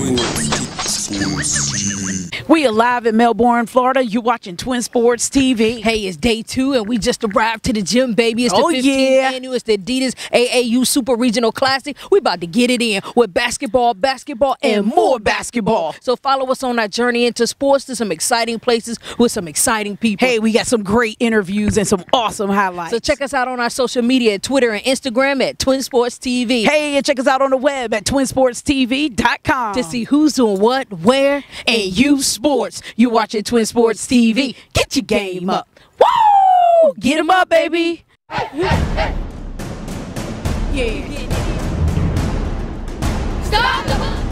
We are live in Melbourne, Florida. You're watching Twin Sports TV. Hey, it's day 2, and we just arrived to the gym, baby. It's the 15th annual. It's the Adidas AAU Super Regional Classic. We about to get it in with basketball, and more basketball. So follow us on our journey into sports to some exciting places with some exciting people. Hey, we got some great interviews and some awesome highlights. So check us out on our social media at Twitter and Instagram at TwinSportsTV. Hey, and check us out on the web at twinsportstv.com to see who's doing what, where, and you sports. You watching Twin Sports TV. Get your game up. Woo! Get them up, baby. Yeah. Stop the ball.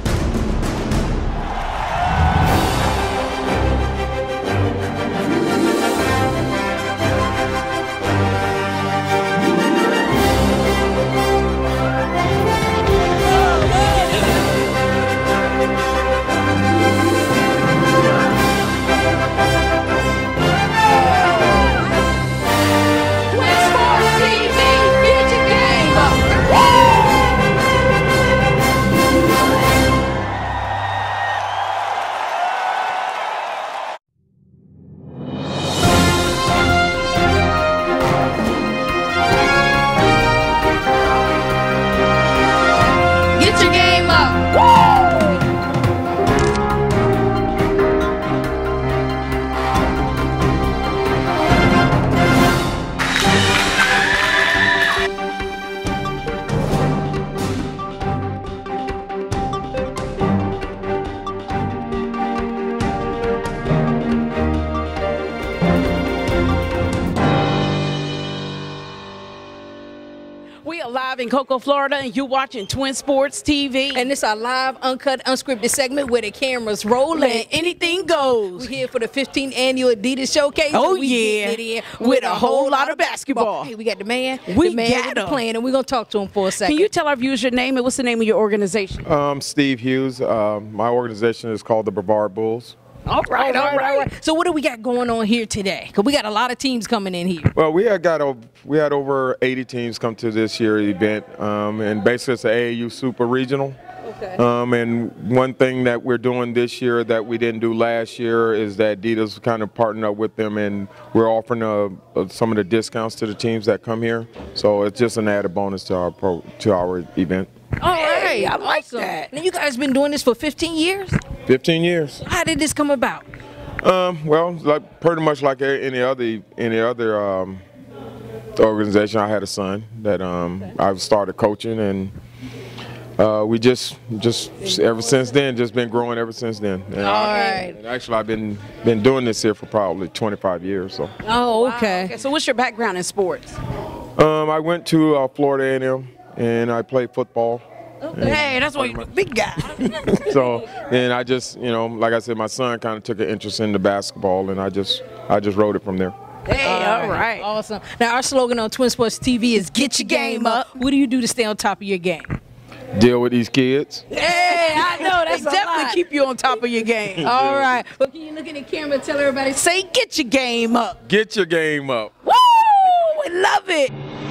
We are live in Cocoa, Florida, and you're watching Twin Sports TV. And it's our live, uncut, unscripted segment where the cameras roll and anything goes. We're here for the 15th annual Adidas Showcase. Oh, we yeah. Get it in with a whole lot of basketball. Hey, we got the man. We the man got with the him. plan, and we're going to talk to him for a second. Can you tell our viewers your name and what's the name of your organization? Steve Hughes. My organization is called the Brevard Bulls. All right. So what do we got going on here today? Because we got a lot of teams coming in here. Well, we had over 80 teams come to this year's event, and basically it's an AAU Super Regional. Okay. And one thing that we're doing this year that we didn't do last year is that Adidas kind of partnered up with them, and we're offering some of the discounts to the teams that come here. So it's just an added bonus to our event. All right. I like that. And you guys been doing this for 15 years? 15 years. How did this come about? Well, like pretty much like any other organization, I had a son that I started coaching, and we just ever since then just been growing ever since then. And All right. And actually, I've been doing this here for probably 25 years. So. Oh, okay. Okay, so what's your background in sports? I went to Florida A&M, and I played football. Okay. Hey, that's why you're the big guy. So, and I just, like I said, my son kind of took an interest in the basketball, and I just rode it from there. Hey, all right. Awesome. Now, our slogan on Twin Sports TV is "Get your game up." What do you do to stay on top of your game? Deal with these kids. Hey, I know that's definitely keep you on top of your game. All right. Well, can you look in the camera and tell everybody? Say, get your game up. Get your game up. Woo! We love it.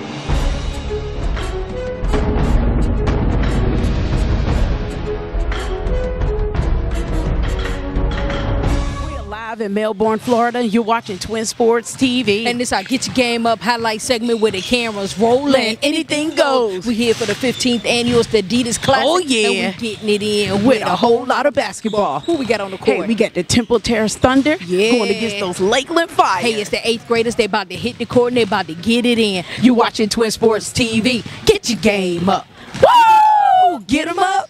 In Melbourne, Florida, you're watching Twin Sports TV. And this our Get Your Game Up highlight segment where the cameras roll and anything goes. We're here for the 15th annual the Adidas Classic. Oh, yeah. And we're getting it in with a whole lot of basketball. Who we got on the court? Hey, we got the Temple Terrace Thunder going against those Lakeland Fire. Hey, it's the 8th graders. They about to hit the court and they about to get it in. You're watching Twin Sports TV. Get your game up. Woo! Get them up.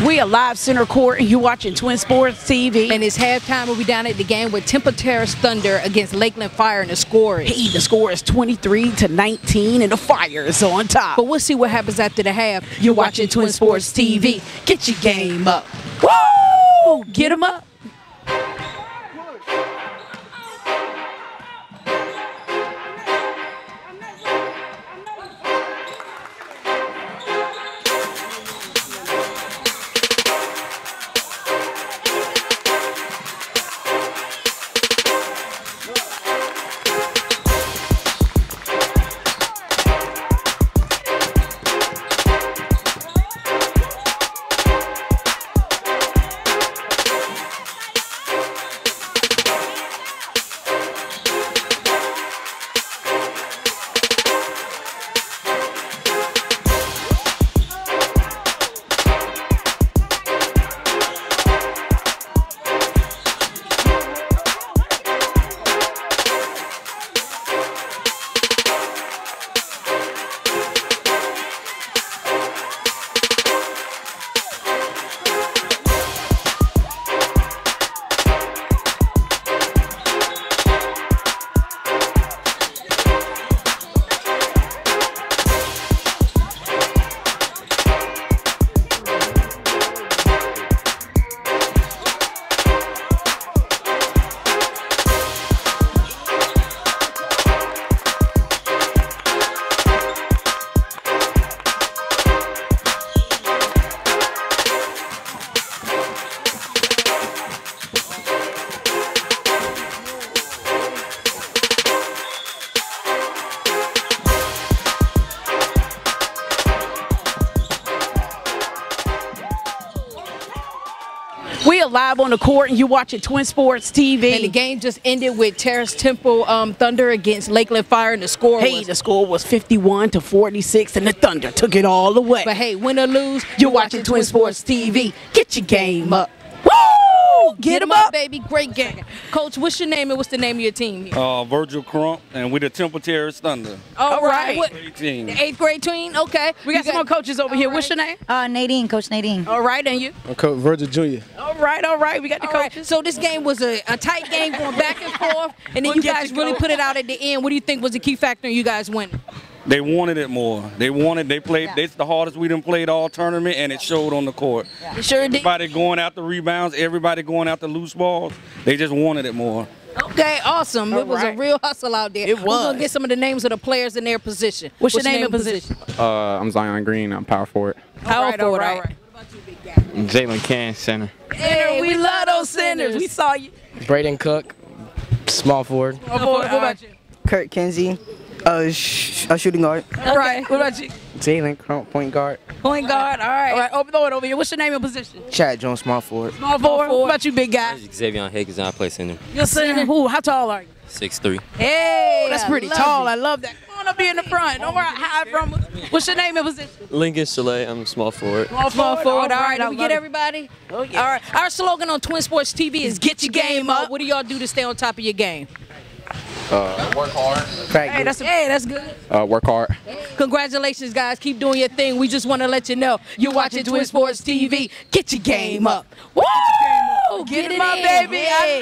We are live center court, and you're watching Twin Sports TV. And it's halftime. We'll be down at the game with Temple Terrace Thunder against Lakeland Fire, and the score is... Hey, the score is 23-19, and the Fire is on top. But we'll see what happens after the half. You're watching Twin Sports TV. Get your game up. Woo! Get them up. We are live on the court, and you're watching Twin Sports TV. And the game just ended with Terrace Temple Thunder against Lakeland Fire, and the score was... the score was 51-46, and the Thunder took it all away. But hey, win or lose, you're watching Twin Sports TV. Get your game up. Woo! Get them up, baby. Great game. Coach, what's your name and what's the name of your team? Virgil Crump, and we're the Temple Terrace Thunder. All right. What, team. The 8th grade team? Okay. We got some more coaches over here. What's your name? Nadine, Coach Nadine. All right, and you? I'm Coach Virgil Jr. All right. We got the coaches. Right. So this game was a tight game going back and forth, and then you guys really put it out at the end. What do you think was the key factor in you guys winning? They wanted it more. They played, it's the hardest we done played all tournament, and it showed on the court. Yeah. It sure did. Everybody going after rebounds, everybody going after loose balls. They just wanted it more. Okay, awesome. It was a real hustle out there. It was. We're going to get some of the names of the players in their position. What's your name and position? I'm Zion Green. I'm power forward. Power forward, all right. What about you, big guy? Jalen Can, center. Hey, we love those centers. We saw you. Braden Cook, small forward. What about you? Kurt Kinsey, a shooting guard. All right. What about you? Jalen Crump, point guard. Point guard, all right. All right, throw it over here. What's your name and position? Chad Jones, small forward. Small forward. What about you, big guy? Xavier Higgins, I play center. You're center. Ooh, how tall are you? 6'3". Hey, that's pretty tall. It. I love that. Come on up here in the front. Don't worry, hide from us. What's your name and position? Lincoln Chalet, I'm small forward. Small forward. All right, did we get everybody? Oh, yeah. All right. Our slogan on Twin Sports TV is get your game up. What do y'all do to stay on top of your game? Work hard. Hey, that's good. Work hard. Congratulations, guys. Keep doing your thing. We just want to let you know you're watching Twin Sports TV. Get your game up. Woo! Get it up, baby. Hey.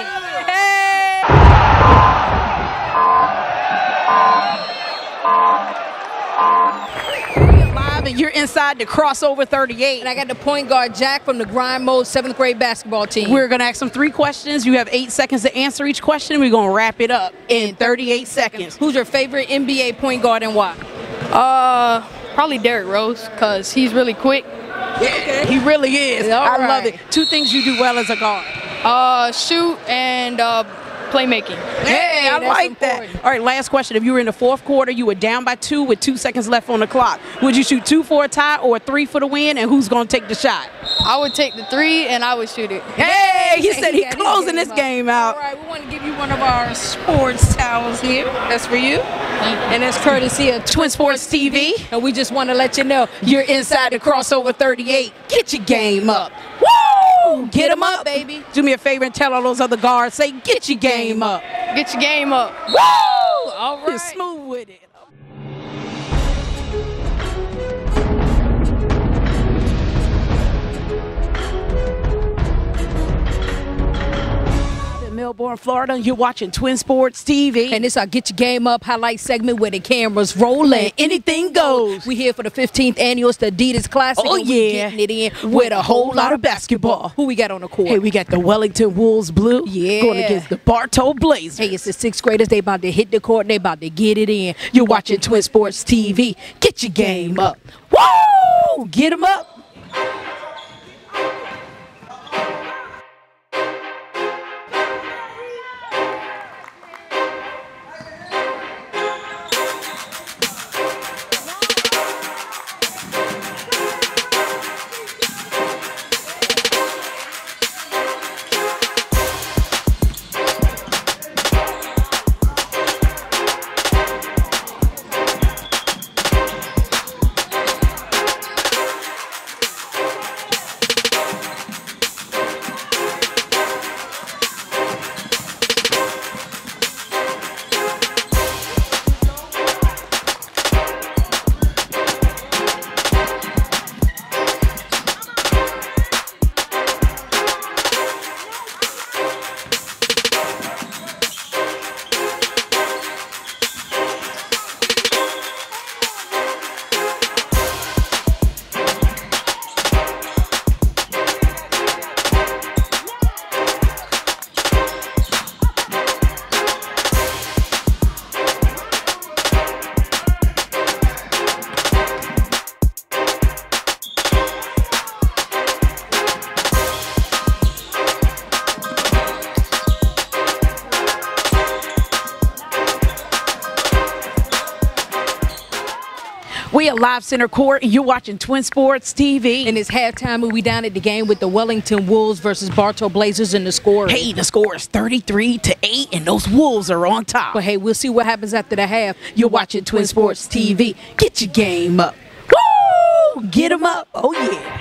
And you're inside the crossover 38. And I got the point guard, Jack, from the Grind Mode 7th grade basketball team. We're going to ask them 3 questions. You have 8 seconds to answer each question. We're going to wrap it up in 38 seconds. Who's your favorite NBA point guard and why? Probably Derrick Rose, because he's really quick. Yeah, he really is. I love it. 2 things you do well as a guard. Shoot and playmaking. Hey, I like that. All right, last question. If you were in the 4th quarter, you were down by 2 with 2 seconds left on the clock. Would you shoot 2 for a tie or 3 for the win? And who's going to take the shot? I would take the 3 and I would shoot it. Hey, he said he's closing this game out. All right, we want to give you one of our sports towels here. That's for you. And it's courtesy of Twin Sports TV. And we just want to let you know you're inside the crossover 38. Get your game up. Woo! Get them up, baby. Do me a favor and tell all those other guards, say, get your game up. Get your game up. Woo! All right. You're smooth with it. Melbourne, Florida. You're watching Twin Sports TV. And it's our Get Your Game Up highlight segment where the cameras rolling. Anything goes. We here for the 15th annual Adidas Classic. Oh, and we getting it in with a whole lot of basketball. Who we got on the court? Hey, we got the Wellington Wolves Blue going against the Bartow Blazers. Hey, it's the 6th graders. They about to hit the court. They about to get it in. You're watching Twin Sports TV. Get your game up. Woo! Get them up. We are live center court, and you're watching Twin Sports TV. And it's halftime, and we down at the game with the Wellington Wolves versus Bartow Blazers in the score. Hey, the score is 33-8, and those Wolves are on top. But hey, we'll see what happens after the half. You're watching Twin Sports TV. Get your game up. Woo! Get them up. Oh, yeah.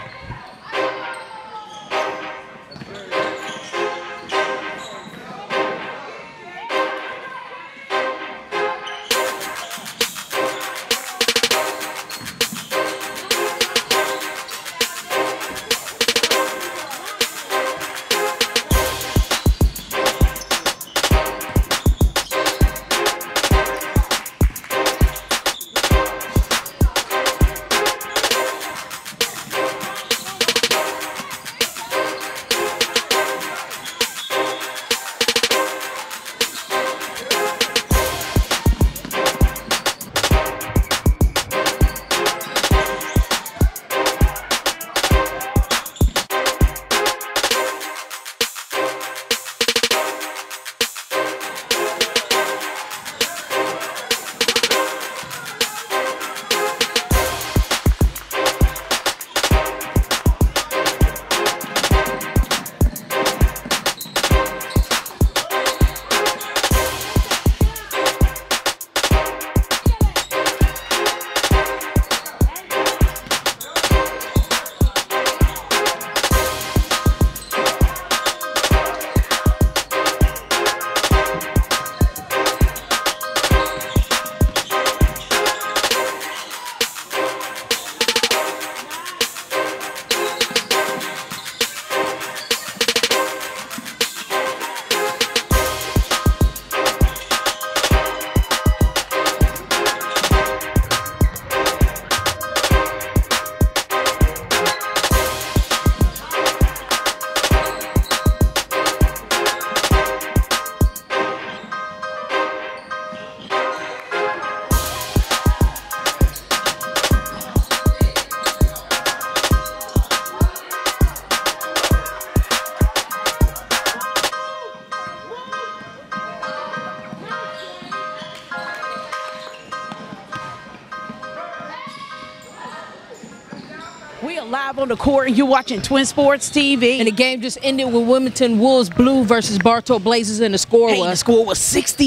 We are live on the court, and you're watching Twin Sports TV. And the game just ended with Wellington Wolves Blue versus Bartow Blazers, and the score the score was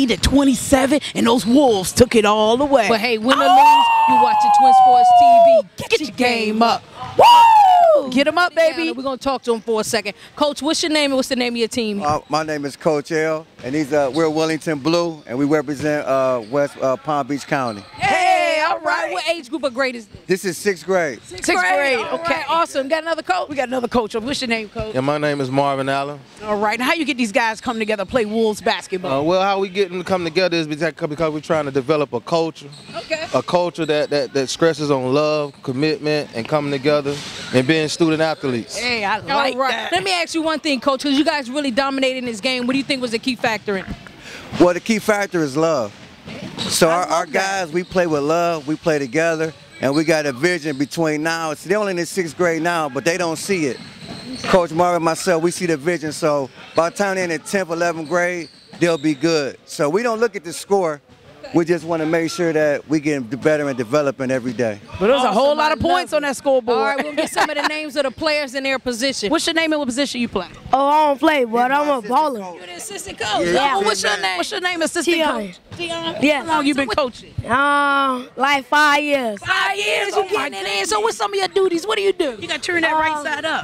60-27, and those Wolves took it all the way. But hey, win or lose, you're watching Twin Sports TV. Get your game up. Woo! Get them up, baby. We're going to talk to them for a second. Coach, what's your name and what's the name of your team? My name is Coach L, and we're Wellington Blue, and we represent West Palm Beach County. Hey, all right. what age group of grade is this? This is 6th grade. Sixth grade. All Okay. right, awesome. Got another coach? We got another coach. What's your name, coach? And my name is Marvin Allen. All right. Now, how you get these guys come together play Wolves basketball? Well, how we get them to come together is because we're trying to develop a culture. Okay. A culture that stresses on love, commitment, and coming together and being student athletes. Hey, I like that. Let me ask you one thing, coach, because you guys really dominated in this game. What do you think was the key factor in it? Well, the key factor is love. So our guys, we play with love, we play together, and we got a vision between now. They're only in the 6th grade now, but they don't see it. Coach Marvin and myself, we see the vision. So by the time they're in the 10th, 11th grade, they'll be good. So we don't look at the score. We just want to make sure that we get better and developing every day. But there's a whole lot of points on that scoreboard. All right, we'll get some of the names of the players in their position. What's your name and what position you play? Oh, I don't play, but I'm a baller. You're the assistant coach. Yeah. Oh, what's your name? What's your name, assistant coach? Tion. Yeah. How long you been coaching? Like 5 years. 5 years, you getting it in. So what's some of your duties? What do you do? You got to turn that right side up.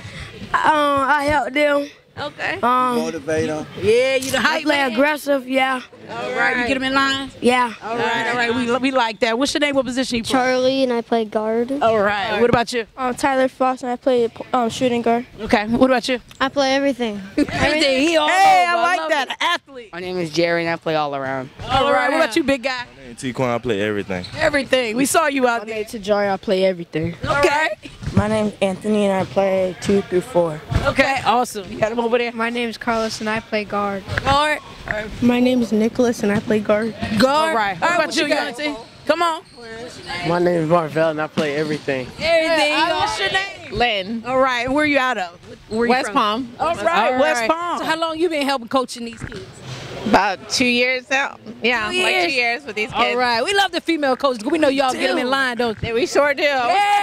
I help them. Okay. Motivate them. Yeah, you the I hype play man. aggressive, yeah. All right, you get them in line? Yeah. All right. We like that. What's your name, what position you play? Charlie, and I play guard. All right. What about you? Tyler Frost, and I play shooting guard. Okay. What about you? I play everything. Everything. He all Hey, over. I like love that. it. Athlete. My name is Jerry, and I play all around. All right. What about you, big guy? T-Quan, I play everything. Everything. We saw you out there. Tajari, I play everything. Okay. My name's Anthony, and I play 2 through 4. Okay. Awesome. You got him over there? My name is Carlos, and I play guard. Guard. My name is Nicholas, and I play guard. Guard. All right. What about you, Yancy? Come on. My name is Marvell, and I play everything. Everything. What's your name? Lynn. All right. Where you out of? Where you West from? Palm. All right. West Palm. So how long you been helping coaching these kids? About 2 years now. Yeah, 2 like years? 2 years with these kids. All right. We love the female coaches. We know y'all get them in line, don't you? Yeah, we sure do. Yeah,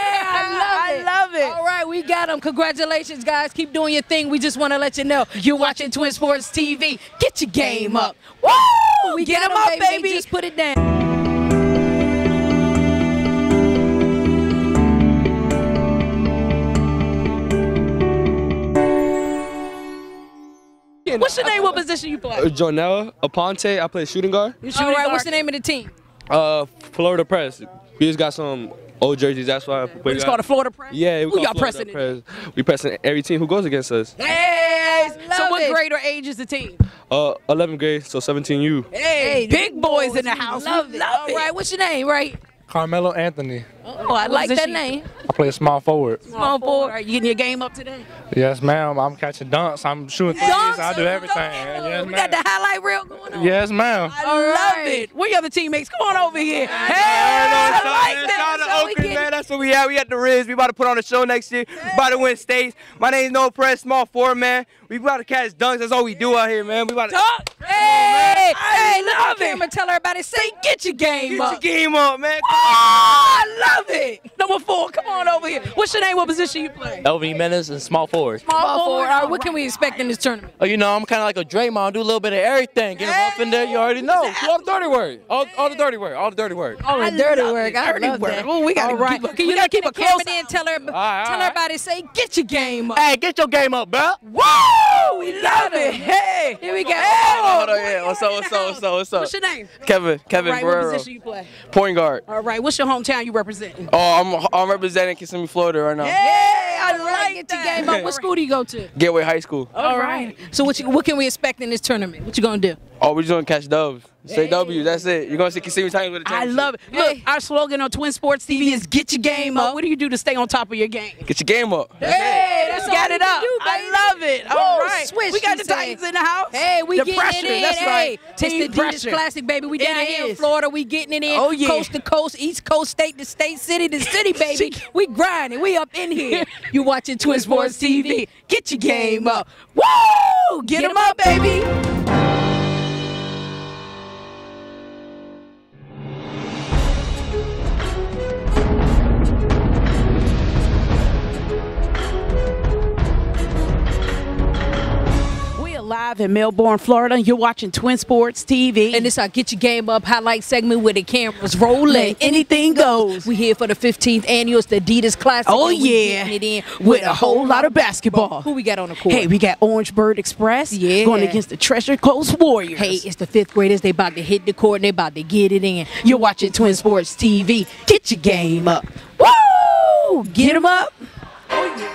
I love it. All right, we got them. Congratulations, guys. Keep doing your thing. We just want to let you know you're watching Twin Sports TV. Get your game up. Woo! We Get got 'em 'em, up, baby. Just put it down. What's your name? What position you play? Jonelle Aponte, I play shooting guard. All right, what's the name of the team? Florida Press. We just got some old jerseys, that's why. We just call the Florida Press? Yeah, Who y'all pressing it? We pressing every team who goes against us. Hey, so what it. grade or age is the team? 11th grade, so 17U. Hey, big boys in the house. Love it. All right, what's your name, right? Carmelo Anthony. Oh, I like that name. I play small forward. Small forward. Are you getting your game up today? Yes, ma'am. I'm catching dunks. I'm shooting threes. I do everything. Yes, We got the highlight reel going on. Yes, ma'am. I love it. Where your other teammates? Come on over here. Hey, I like that. Shout out to Oakland, man. That's what we at. We at the Riz. We about to put on a show next year. We about to win states. My name's Noah Press, small forward, man. We about to catch dunks. That's all we do out here, man. We about to dunk. Hey, I look at love the camera. Tell everybody, say, get your game up. get your game up, man. I love it. Number 4, come on over here. What's your name? What position you play? Elvin Menace and small forward. Small forward. All right, what can we expect in this tournament? Oh, you know, I'm kind of like a Draymond, do a little bit of everything. Get up in there, you already know. All the dirty work. All the dirty work. All the dirty work. Oh, the dirty work. I Dirty love work. that. Oh, we got to keep a close eye. Tell everybody, say, get your game up. Hey, get your game up, bro. Woo! We love it. Hey. Here we go. Hold on, yeah. What's up? What's your name? Kevin All right, Barrero. what position you play? Point guard. All right, what's your hometown you representing? Oh, I'm representing Kissimmee, Florida right now. Hey, I like Get your game up. What school do you go to? Gateway High School. All right. So what can we expect in this tournament? What you gonna do? Oh, we're just gonna catch dubs. Say W, that's it. You're gonna see Kissimmee Titans with a I championship. love it. Look, our slogan on Twin Sports TV is get your game up. What do you do to stay on top of your game? Get your game up. Hey, that's Got all it we can up. do, baby. I love it. All Whoa, right. switch, We got she the said. Titans in the house. Hey, we the getting pressure. it in. That's hey, right. It's the Team Adidas pressure. Classic, baby. We down It here in is. Florida. We getting it in. Oh, yeah. Coast to coast, East Coast, state to state, city to city, baby. We grinding. We up in here. You watching Twin Sports TV. Get your game up. Woo! Get them up, baby. live in Melbourne, Florida. You're watching Twin Sports TV. And this our Get Your Game Up highlight segment where the cameras rolling. Anything goes. We here for the 15th annual. It's the Adidas Classic. Oh, and we yeah. getting it in With a whole lot of basketball. Who we got on the court? Hey, we got Orangeburg Express going against the Treasure Coast Warriors. Hey, it's the 5th graders. They about to hit the court and they about to get it in. You're watching Twin Sports TV. Get your game up. Woo! Get them up. Oh, yeah.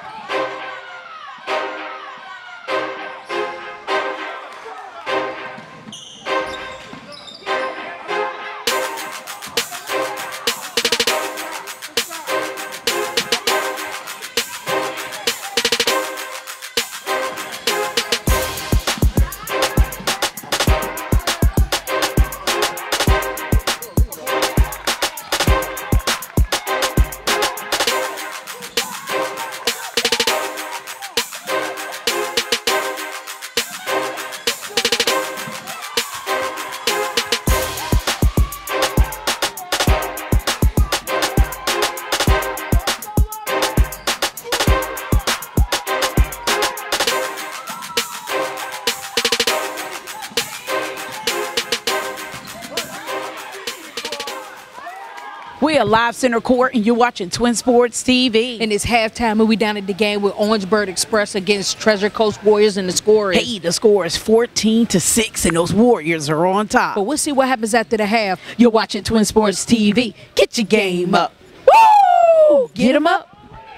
We are live center court, and you're watching Twin Sports TV. And it's halftime, and we down at the game with Orangeburg Express against Treasure Coast Warriors, and the score is... Hey, the score is 14-6, and those Warriors are on top. But we'll see what happens after the half. You're watching Twin Sports TV. Get your game up. Woo! Get them up.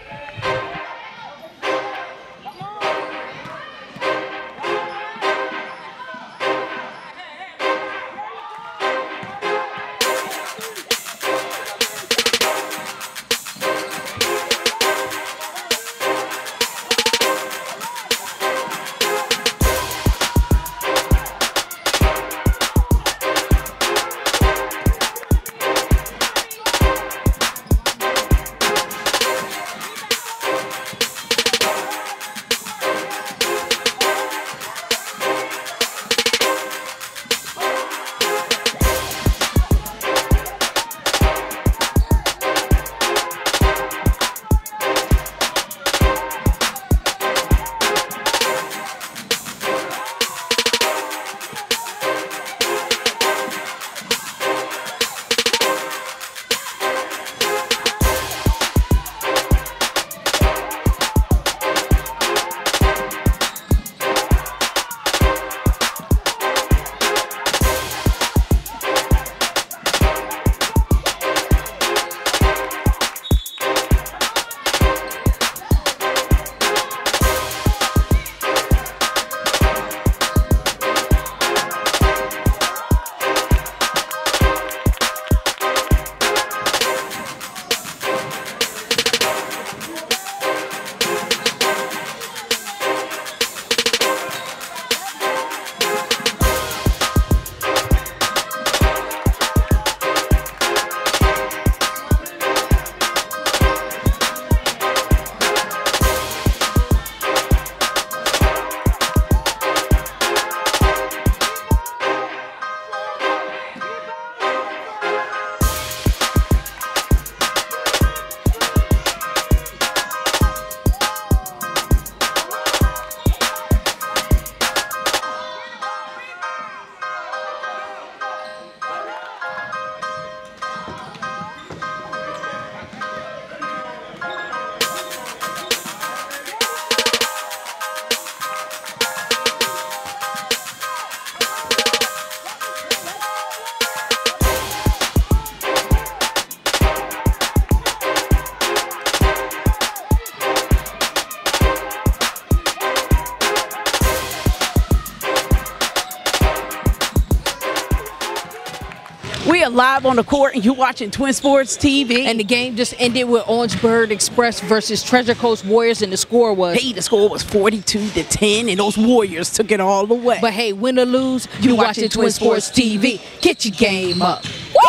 We are live on the court, and you're watching Twin Sports TV. And the game just ended with Orangeburg Express versus Treasure Coast Warriors, and the score was... Hey, the score was 42-10, and those Warriors took it all the way. But hey, win or lose, you're watching Twin Sports TV. Get your game up.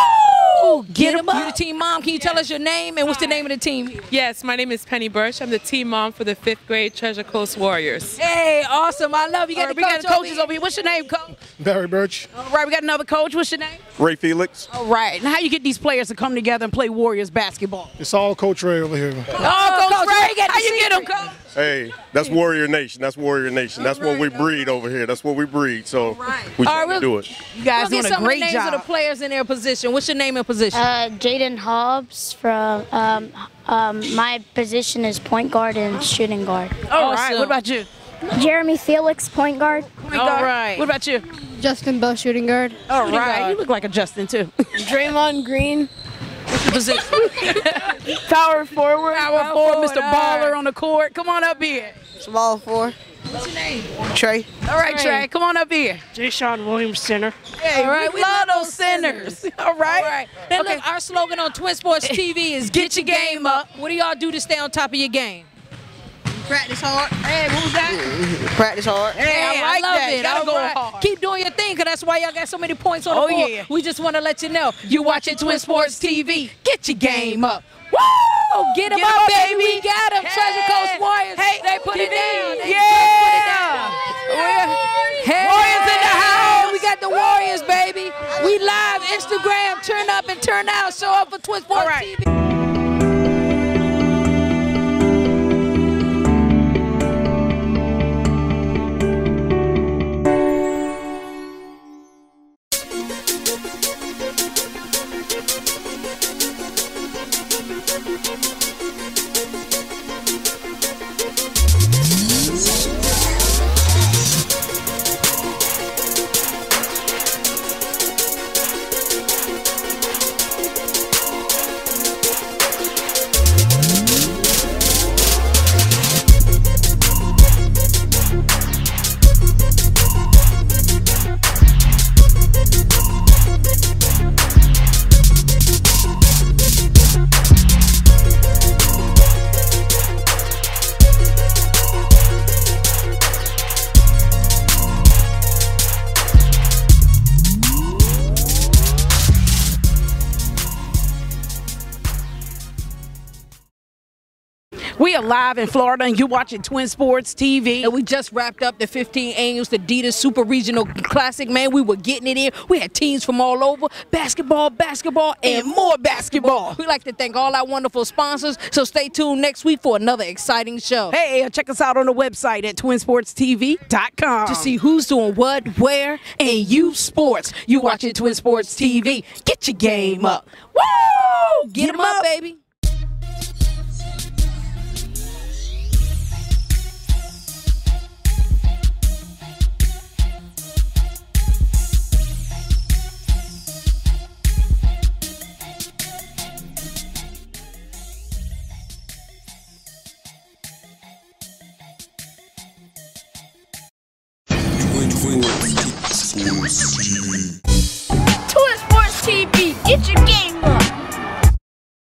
Woo! Get them up. You're the team mom. Can you tell us your name and what's the name of the team? Yes, my name is Penny Birch. I'm the team mom for the 5th grade Treasure Coast Warriors. Hey, awesome. I love you. We got the coaches over here. What's your name, coach? Barry Birch. All right, we got another coach. What's your name? Ray Felix. All right. Now, how you get these players to come together and play Warriors basketball? It's all Coach Ray over here. Oh, Coach Ray, how you get them, Coach? Hey, that's Warrior Nation. That's Warrior Nation. That's what we breed over here. That's what we breed. So we try to do it. You guys doing a great job. Get some of the names of the players in their position. What's your name and position? Jaden Hobbs from my position is point guard and shooting guard. All right. What about you? Jeremy Felix, point guard. All right. What about you? Justin Bell, shooting guard. All right. You look like a Justin, too. Draymond Green. What's your position? Power forward. Power forward, Mr. Baller on the court. Come on up here. Small 4. What's your name? Trey. All right, Trey. Come on up here. Jayshawn Williams, center. Hey, all right. We love those centers. All right. All right. Now, look, our slogan on Twin Sports TV is get your game up. What do y'all do to stay on top of your game? Practice hard. Hey, what was that? Practice hard. Hey, I love that. it. Gotta go Right. hard. Keep doing your thing, because that's why y'all got so many points on the board. Yeah. We just want to let you know. You watching Twin Sports TV. Get your game up. Woo! Get them Get 'em up, up, baby. baby. We got them. Treasure Coast Warriors. Hey, they put it down. They yeah. put it down. Hey. Warriors in the house. We got the Warriors, baby. We live Instagram. Turn up and turn out. Show up for Twin Sports TV. We are live in Florida, and you're watching Twin Sports TV. And we just wrapped up the 15th annual Adidas Super Regional Classic, man. We were getting it in. We had teams from all over. Basketball, and more basketball. We'd like to thank all our wonderful sponsors. So stay tuned next week for another exciting show. Hey, check us out on the website at twinsportstv.com to see who's doing what, where, and youth sports. You watching Twin Sports TV. Get your game up. Woo! Get them up, baby. Twin Sports TV.